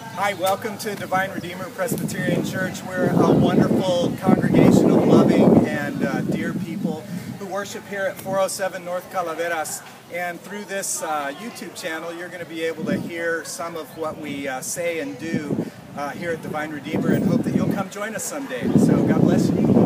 Hi, welcome to Divine Redeemer Presbyterian Church. We're a wonderful congregation of loving and dear people who worship here at 407 North Calaveras. And through this YouTube channel, you're going to be able to hear some of what we say and do here at Divine Redeemer, and hope that you'll come join us someday. So God bless you.